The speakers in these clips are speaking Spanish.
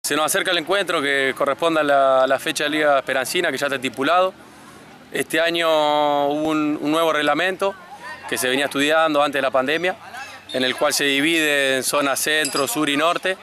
Se nos acerca el encuentro que corresponde a la fecha de Liga Esperancina, que ya está estipulado. Este año hubo un nuevo reglamento que se venía estudiando antes de la pandemia, en el cual se divide en zona centro, sur y norte,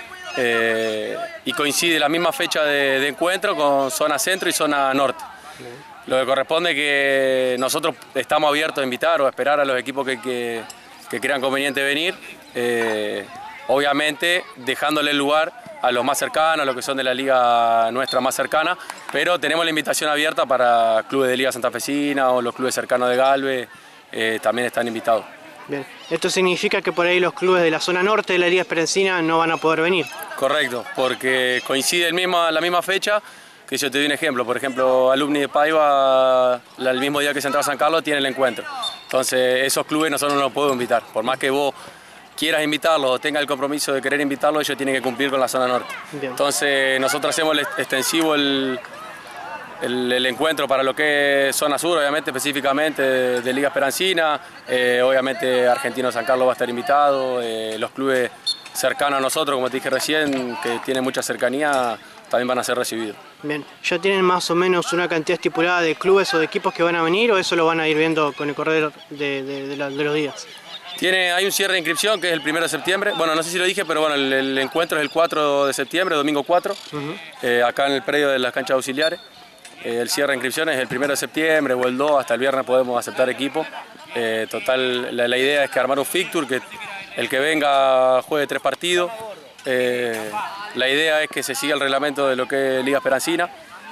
y coincide la misma fecha de encuentro con zona centro y zona norte. Lo que corresponde es que nosotros estamos abiertos a invitar o a esperar a los equipos que crean conveniente venir, obviamente dejándole el lugar a los más cercanos, a los que son de la liga nuestra más cercana, pero tenemos la invitación abierta para clubes de Liga Santafesina o los clubes cercanos de Galvez, también están invitados. Bien, esto significa que por ahí los clubes de la zona norte de la Liga Esperancina no van a poder venir. Correcto, porque coincide la misma fecha, que yo te doy un ejemplo, por ejemplo, Alumni de Paiva, el mismo día que Central San Carlos tiene el encuentro. Entonces esos clubes nosotros no los podemos invitar, por más que vos quieras invitarlos o tenga el compromiso de querer invitarlos, ellos tienen que cumplir con la zona norte. Bien. Entonces nosotros hacemos extensivo el encuentro para lo que es zona sur, obviamente específicamente de Liga Esperancina, obviamente Argentino San Carlos va a estar invitado, los clubes cercanos a nosotros, como te dije recién, que tienen mucha cercanía, también van a ser recibidos. Bien, ¿ya tienen más o menos una cantidad estipulada de clubes o de equipos que van a venir o eso lo van a ir viendo con el correr de los días? Hay un cierre de inscripción que es el 1 de septiembre, bueno, no sé si lo dije, pero bueno, el encuentro es el 4 de septiembre, domingo 4, acá en el predio de las canchas auxiliares. El cierre de inscripciones es el 1 de septiembre o el 2, hasta el viernes podemos aceptar equipos. Total, la idea es que armar un fixture, que el que venga juegue 3 partidos. La idea es que se siga el reglamento de lo que es Liga Esperancina,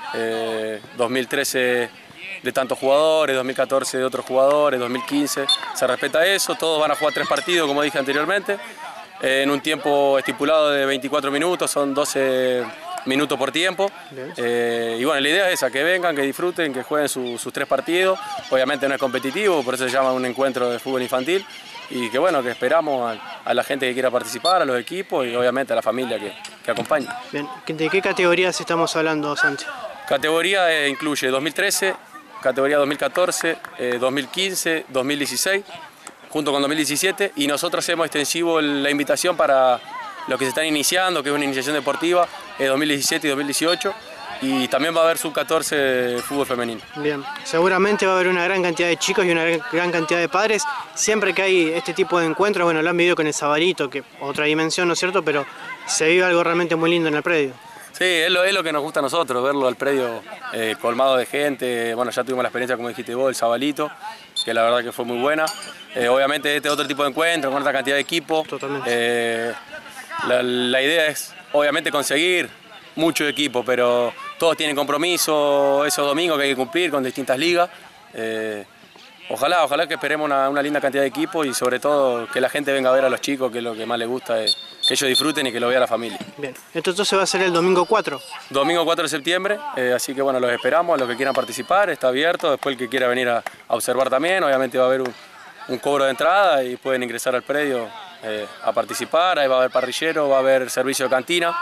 2013 de tantos jugadores, 2014 de otros jugadores, 2015, se respeta eso, todos van a jugar 3 partidos como dije anteriormente, en un tiempo estipulado de 24 minutos, son 12 minutos por tiempo, y bueno, la idea es esa, que vengan, que disfruten, que jueguen sus 3 partidos, obviamente no es competitivo, por eso se llama un encuentro de fútbol infantil, y que bueno, que esperamos a la gente que quiera participar, a los equipos y obviamente a la familia que acompañe. Bien, ¿de qué categorías estamos hablando, Sánchez? Categoría incluye 2013, categoría 2014, 2015, 2016, junto con 2017, y nosotros hacemos extensivo la invitación para los que se están iniciando, que es una iniciación deportiva, 2017 y 2018, y también va a haber sub-14 fútbol femenino. Bien, seguramente va a haber una gran cantidad de chicos y una gran cantidad de padres. Siempre que hay este tipo de encuentros, bueno, lo han vivido con el Sabarito, que otra dimensión, ¿no es cierto? Pero se vive algo realmente muy lindo en el predio. Sí, es lo que nos gusta a nosotros, verlo al predio colmado de gente. Bueno, ya tuvimos la experiencia, como dijiste vos, el Sabalito, que la verdad que fue muy buena. Obviamente este otro tipo de encuentro, con otra cantidad de equipos. Totalmente. La idea es, obviamente, conseguir mucho equipo, pero todos tienen compromiso esos domingos que hay que cumplir con distintas ligas. Ojalá que esperemos una linda cantidad de equipos y sobre todo que la gente venga a ver a los chicos, que es lo que más les gusta, es que ellos disfruten y que lo vea la familia. Bien, entonces va a ser el domingo 4. Domingo 4 de septiembre, así que bueno, los esperamos, a los que quieran participar, está abierto, después el que quiera venir a observar también, obviamente va a haber un cobro de entrada y pueden ingresar al predio a participar, ahí va a haber parrillero, va a haber servicio de cantina.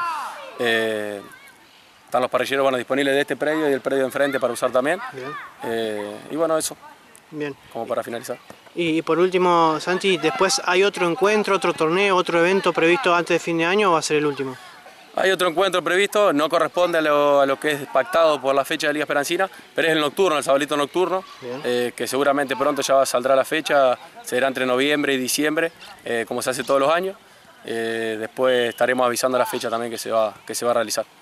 Están los parrilleros disponibles de este predio y del predio de enfrente para usar también. Y bueno, eso. Bien. Como para finalizar. Y por último, Santi, ¿después hay otro encuentro, otro torneo, otro evento previsto antes de fin de año o va a ser el último? Hay otro encuentro previsto, no corresponde a lo que es pactado por la fecha de Liga Esperancina, pero es el nocturno, el Sabalito nocturno, que seguramente pronto ya saldrá la fecha, será entre noviembre y diciembre, como se hace todos los años. Después estaremos avisando la fecha también que se va a realizar.